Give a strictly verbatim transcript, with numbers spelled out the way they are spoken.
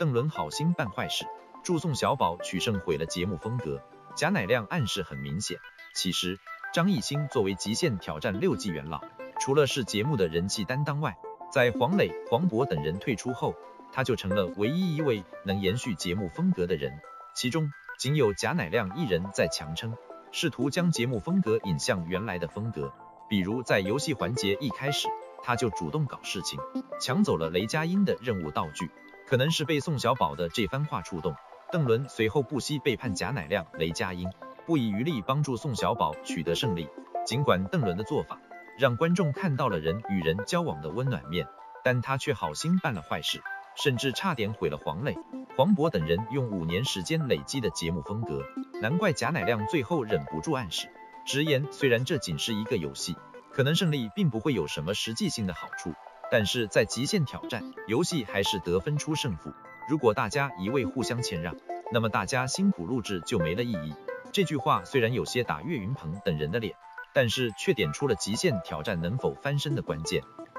邓伦好心办坏事，助宋小宝取胜毁了节目风格。贾乃亮暗示很明显，其实张艺兴作为极限挑战六季元老，除了是节目的人气担当外，在黄磊、黄渤等人退出后，他就成了唯一一位能延续节目风格的人，其中仅有贾乃亮一人在强撑，试图将节目风格引向原来的风格。比如在游戏环节一开始，他就主动搞事情，抢走了雷佳音的任务道具。可能是被宋小宝的这番话触动，邓伦随后不惜背叛贾乃亮、雷佳音，不遗余力帮助宋小宝取得胜利。尽管邓伦的做法让观众看到了人与人交往的温暖面，但他却好心办了坏事，甚至差点毁了黄磊、黄渤等人用五年时间累积的节目风格。难怪贾乃亮最后忍不住暗示，直言虽然这仅是一个游戏，可能胜利并不会有什么实际性的好处，但是在极限挑战游戏还是得分出胜负，如果大家一味互相谦让，那么大家辛苦录制就没了意义。这句话虽然有些打岳云鹏等人的脸，但是却点出了极限挑战能否翻身的关键。